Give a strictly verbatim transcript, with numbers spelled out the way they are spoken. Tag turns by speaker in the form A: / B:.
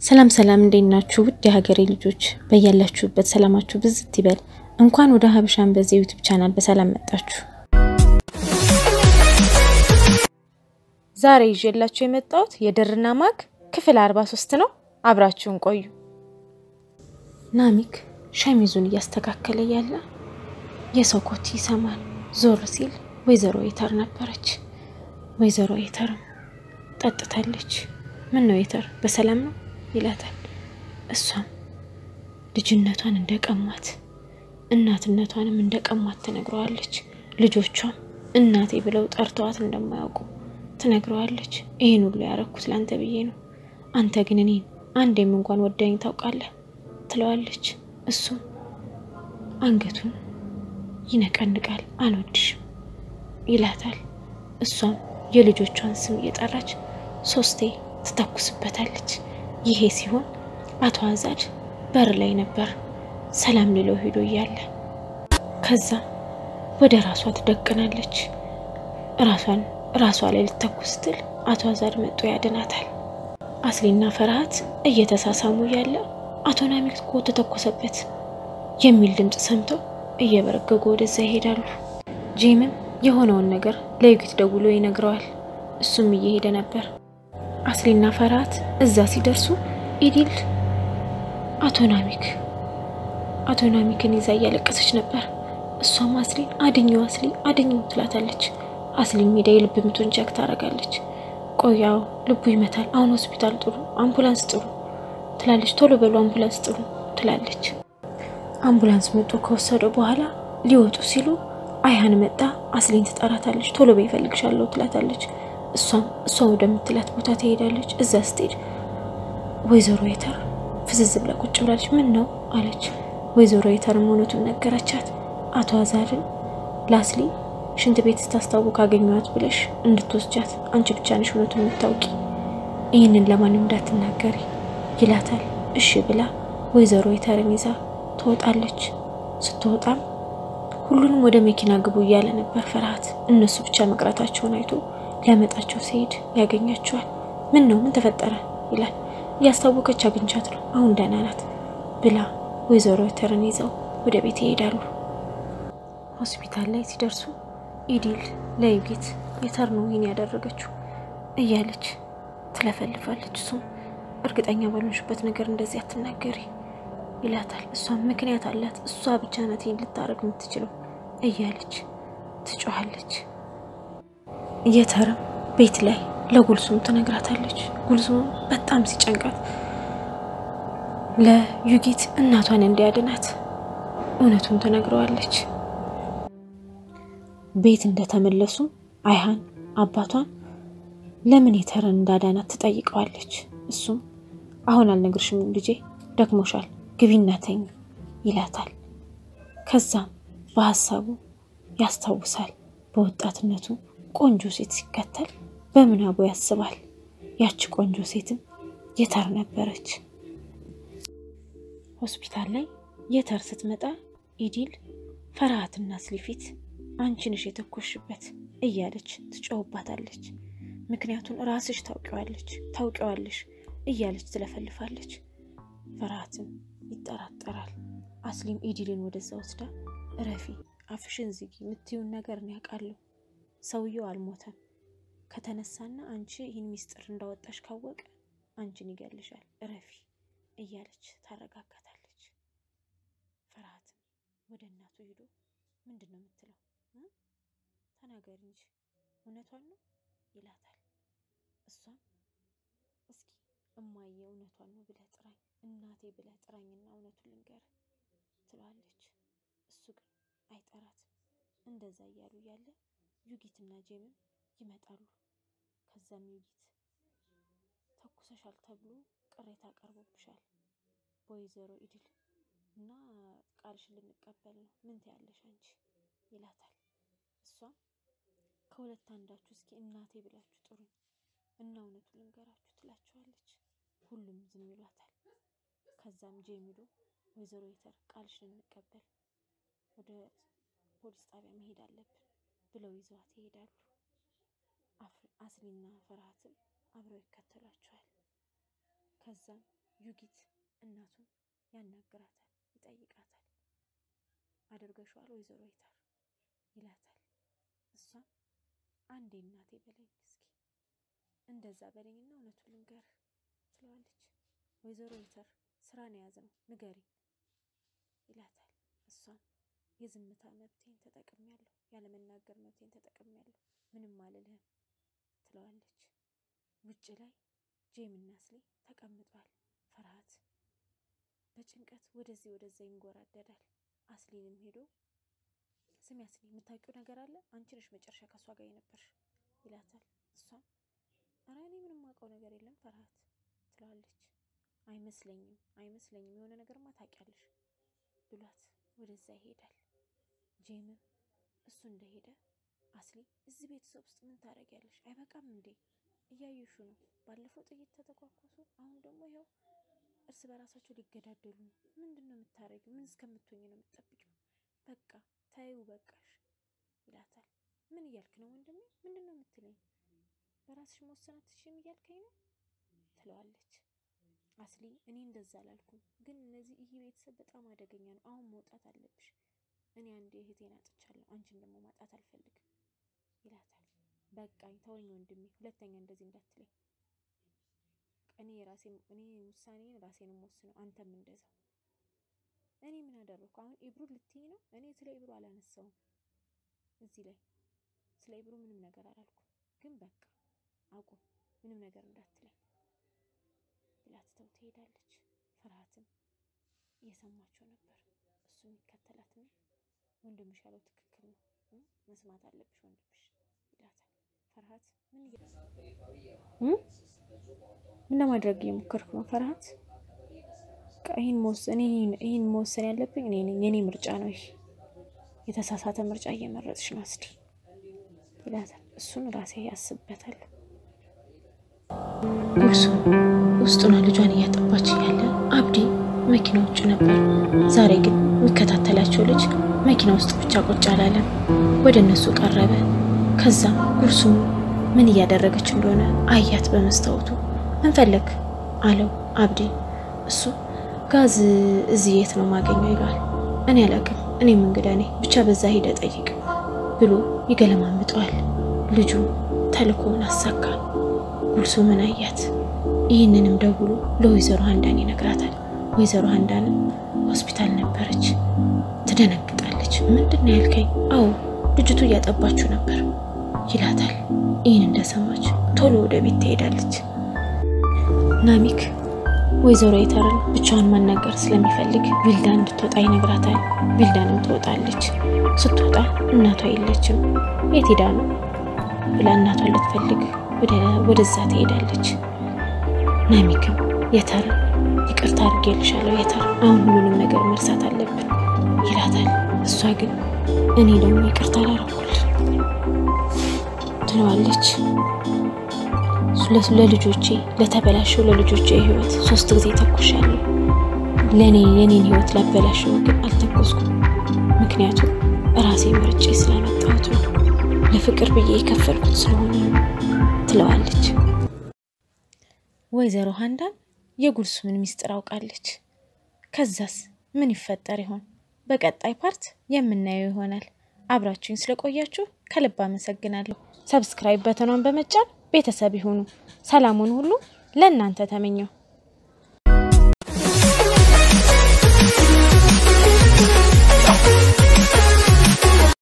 A: ሰላም ሰላም እንደናችሁ ውድ የሀገሬ ልጆች በያላችሁበት ሰላማችሁ ብዝት ይበል እንኳን ወደ ሀበሻን በዚህ ዩቲዩብ ቻናል በሰላም መጣችሁ ዛሬ ይዤላችሁ የመጣሁት የድርና ማግ ክፍል አርባ ሶስት ነው አብራችሁን ቆዩ ናሚክ ሸሚዙን ያስተካከለ ያለ የሶኮቲ ሰማን ዞር ሲል ወይዘሮ ይተር ነበረች ወይዘሮ ይተር ጠጥታለች ምን ነው ይተር በሰላም ነው ይላታል እሷም ልጅነቷን እንደቀማት እናትነቷንም እንደቀማት ተነግሯለች ልጆቿም እናቴ ብለው ጠርተዋት እንደማያውቁ ተነግሯለች ይሄን ሁሉ ያረኩት ላንተ ብዬ ነው አንተ ግን እኔን አንዴም እንኳን ወደኝ ታውቃለህ ትለዋለች እሱ አንገቱን ይነቀንቃል አልወድሽም ይላታል እሷም የልጆቿን ስም እየጠራች ሶስቴ ተተኩስበታለች ይሄ ሲሆን አቶ አዛድ በር ላይ ነበር ሰላም ሊለው ሄዶ ይያለ ከዛ ወደ ራሷ ተደቀናለች ራሷን ራሷ ላይ ልትተኩስትል አቶ አዛድ መጥቶ ያድናታል አስሊና ፈራሃት እየተሳሳሙ ያለ አቶ ናሚክ እኮ ተተኮሰበት የሚል ድምጽ ሰምተው እየበረገጉ ወደዛ ይሄዳሉ ጂምም የሆነውን ነገር ለዩጊት ደውሎ ይነግረዋል እሱም እየሄደ ነበር አስሊና ፈራሃት እዛ ሲደርሱ ኢዲል አቶ ናሚክ አቶ ናሚክን ይዛ ያለቀሰች ነበር እሷም አስሊን አድኛው አስሊ አድኛው ትላታለች አስሊን ሜዳ የልብ ምቱን ቼክ ታረጋለች ቆያው ልቡ ይመታል አሁን ሆስፒታል ጥሩ አምቡላንስ ጥሩ ትላለች ቶሎ በሉ አምቡላንስ ጥሩ ትላለች አምቡላንስ መጥቶ ከወሰደው በኋላ ሊወጡ ሲሉ አይሃን መጣ አስሊን ትጠራታለች ቶሎ በይፈልግሻለሁ ትላታለች እሷም እሷ ወደምትላት ቦታ ትሄዳለች እዛ ስትሄድ ወይዘሮ ይተር ፍዝዝ ብላ ቁጭ ብላለች ምን ነው አለች ወይዘሮ ይተር ሞኖቱን ነገራቻት አቶ አዛድን ላስሊ ሽንት ቤት ስታስተዋውቅ አገኘዋት ብለሽ እንድትወስጃት አንቺ ብቻ ነሽ ሞኖቱን የምታውቂ ይሄንን ለማንም እንዳትናገሪ ይላታል እሺ ብላ ወይዘሮ ይተርን ይዛ ትወጣለች ስትወጣም ሁሉንም ወደ መኪና ግቡ እያለ ነበር ፈራሃት እነሱ ብቻ መቅረታቸውን አይቶ ሊያመጣቸው ሲሄድ ያገኛቸዋል ምን ነው ምን ተፈጠረ ይላል ያስተዋወቀች አግኝቻት ነው አሁን ደህና ናት ብላ ወይዘሮ ይተርን ይዘው ወደ ቤት ይሄዳሉ ሆስፒታል ላይ ሲደርሱ ኢዲል ለዩጊት ይተር ነው ይሄን ያደረገችው እያለች ትለፈልፋለች እሱ እርግጠኛ ባልሆንሽበት ነገር እንደዚህ አትናገሪ ይላታል እሷም ምክንያት አላት እሷ ብቻ ናት ይሄን ልታረግ የምትችለው እያለች ትጮሃለች ይተር ቤት ላይ ለጉልሱም ተነግራታለች ጉልሱም በጣም ሲጨንቃት ለዩጊት እናቷን እንዲያድናት እውነቱን ተነግረዋለች ቤት እንደተመለሱ አይሃን አባቷን ለምን ይተርን እንዳዳናት ተጠይቀዋለች እሱም አሁን አልነግርሽም ልጄ ደክሞሻል ግቢና ተኝ ይላታል ከዛም በሐሳቡ ያስታውሳል በወጣትነቱ ቆንጆ ሴት ሲከተል በምናቡ ያስባል ያቺ ቆንጆ ሴትም ይተር ነበረች ሆስፒታል ላይ ይተር ስትመጣ ኢዲል ፈራሃትና ስሊፊት አንቺ ነሽ የተኮሽበት እያለች ትጮህባታለች ምክንያቱም ራስሽ ታውቂዋለሽ ታውቂዋለሽ እያለች ትለፈልፋለች ፈራሃትም ይጠራጠራል አስሊም ኢዲልን ወደዛ ወስዳ ረፊ አፍሽን ዝጊ ምትዩን ነገር ነው ያቃለው ሰውየው አልሞተም ከተነሳና አንቺ ይሄን ሚስጥር እንዳወጣሽ ካወቀ አንቺን ይገልሻል ረፊ እያለች ታረጋጋታለች ፈራሃትም ወደ እናቱ ሄዶ ምንድነው የምትለው ተናገሪ እንጂ እውነቷን ነው ይላታል እሷም እስኪ እማዬ እውነቷን ነው ብለህ ጥራኝ እናቴ ብለህ ጥራኝና እውነቱን ልንገር ትላለች እሱ ግን አይጠራት እንደዛ ያያሉ ያለ ዩጊትና ጄምም ይመጣሉ ከዛም ዩጊት ተኩሰሻል ተብሎ ቅሬታ ቀርቦብሻል ወይዘሮ ኢዲል እና ቃልሽን ልንቀበል ነው ምን ትያለሽ አንቺ ይላታል እሷም ከሁለት አንዳችሁ እስኪ እናቴ ብላችሁ ጥሩኝ እና እውነቱን ልንገራችሁ ትላቸዋለች ሁሉም ዝም ይሏታል ከዛም ጄሚሉ ወይዘሮ ይተር ቃልሽን ልንቀበል ወደ ፖሊስ ጣቢያ መሄድ አለብን ብለው ይዘዋት ይሄዳሉ አስሊና ፈራሃትም አብረው ይከተላቸዋል ከዛም ዩጊት እናቱን ያናግራታል ይጠይቃታል አድርገሽዋል ወይዘሮ ይተር ይላታል እሷም አንዴ እናቴ በለኝ እስኪ እንደዛ በለኝና እውነቱን ልንገር ትለዋለች ወይዘሮ ይተር ስራ ነው ያዘነው ንገሪ ይላታል እሷም የዝምታ መብቴን ተጠቅሜያለሁ ያለ መናገር መብቴን ተጠቅሜያለሁ ምንም አልልህም ትለዋለች ውጭ ላይ ጄምና አስሊ ተቀምጧል ፈርሃት በጭንቀት ወደዚህ ወደዛ ይንጎራደዳል አስሊንም ሄዶ ስሚ አስሊ የምታውቂው ነገር አለ አንቺ ነሽ መጨረሻ ከሷ ጋር የነበርሽ ይላታል እሷም ኧረ እኔ ምንም አውቀው ነገር የለም ፈርሃት ትለዋለች አይመስለኝም አይመስለኝም የሆነ ነገርማ ታውቂያለሽ ብሏት ወደዛ ይሄዳል ጄም እሱ እንደሄደ አስሊ እዚህ ቤተሰብ ውስጥ ምን ታረጊያለሽ አይበቃም እንዴ እያዩሹ ነው ባለፈው ጥይት ተተኳኳሱ አሁን ደግሞ ይሄው እርስ በራሳቸው ሊገዳደሉ ነው ምንድነው የምታረጊው ምን እስከምትሆኚ ነው የምትጠብቂው በቃ ታዩ በቃሽ ይላታል ምን እያልክ ነው ወንድሜ ምንድነው የምትለኝ በራስሽ መወሰን አትችይም እያልከኝ ነው ትለዋለች አስሊ እኔ እንደዛ አላልኩም ግን እነዚህ ይሄ ቤተሰብ በጣም አደገኛ ነው አሁን መውጣት አለብሽ እኔ አንዴ እህቴን አጥቻለሁ አንቺን ደግሞ ማጣት አልፈልግም ይላታል በቃኝ ተወኝ ወንድሜ ሁለተኛ እንደዚህ እንዳትለኝ እኔ ራሴ እኔ ውሳኔን ራሴን ወስነው አንተም እንደዛው እኔ ምን አደረኩ አሁን ኢብሩ ልትይ ነው እኔ ስለ ኢብሩ አላነሳውም እዚህ ላይ ስለ ኢብሩ ምንም ነገር አላልኩም ግን በቃ አቁም ምንም ነገር እንዳትለኝ ብላትተው ትሄዳለች ፍርሃትም እየሰማቸው ነበር እሱም ይከተላትና ወንድምሽ ያለው ትክክል ነው መስማት አለብሽ ወንድምሽ ይላታል ፍርሃት ምን ምን ምን ለማድረግ እየሞከርኩ ነው ፍርሃት ይሄን መወሰን ይሄን መወሰን ያለብኝ እኔ ነኝ የኔ ምርጫ ነው ይሄ የተሳሳተ ምርጫ እየመረጥሽ ነው አስሊ ይላታል እሱን ራሴ ያስብበታል ጉርሱ ውስጡና ልጇን እያጠባች ያለ አብዲ መኪናዎቹ ነበር ዛሬ ግን የሚከታተላቸው ልጅ መኪና ውስጥ ብቻ ቁጭ አላለም ወደ እነሱ ቀረበ ከዛ ጉርሱ ምን እያደረገች እንደሆነ አያት በመስታወቱ ምን ፈለክ አለው አብዲ እሱ ጋዝ እዚህ የት ነው ማገኘው ይላል እኔ አላውቅም እኔ መንገዳ ነኝ ብቻ በዛ ሄደ ጠይቅ ብሎ ይገለማምጠዋል ልጁ ተልኮውን አሳካ ጉርሱ ምን አያት ይሄንንም ደውሎ ለወይዘሮ አንዳን ይነግራታል ወይዘሮ አንዳን ሆስፒታል ነበረች ትደነግጣለች ምንድነው ያልከኝ አው ልጅቱ ያጠባችሁ ነበር ይላታል ይሄን እንደሰማች ቶሎ ወደ ቤት ትሄዳለች ናሚክ ወይዘሮ ይተርን ብቻዋን ማናገር ስለሚፈልግ ቪልዳን እንድትወጣ ይነግራታል ቪልዳንም ትወጣለች ስትወጣ እናቷ የለችም የት ሄዳ ነው ብላ እናቷን ልትፈልግ ወደ ወደዛ ትሄዳለች ናሚክም የተር ይቅርታ አድርጌልሻለሁ የተር አሁን ሁሉንም ነገር መርሳት አለብን ይላታል እሷ ግን እኔ ደግሞ ይቅርታ አላረኩልሽ ትለዋለች ለልጆቼ ለተበላሸው ለልጆቼ ህይወት ሶስት ጊዜ ተኩሻለሁ ለኔ የኔን ህይወት ለበላሸው ግን አልተኮስኩም ምክንያቱም ራሴ ምርጬ ስላመጣሁት ነው ለፍቅር ብዬ የከፈልኩት ስለሆነ ትለዋለች ወይዘሮ ሃንዳን የጉርሱን ሚስጥር አውቃለች ከዛስ ምን ይፈጠር ይሆን በቀጣይ ፓርት የምናየው ይሆናል አብራችሁኝ ስለቆያችሁ ከልብ አመሰግናለሁ ሰብስክራይብ በተኗን በመጫን ቤተሰብ ይሁኑ ሰላሙን ሁሉ ለእናንተ ተመኘው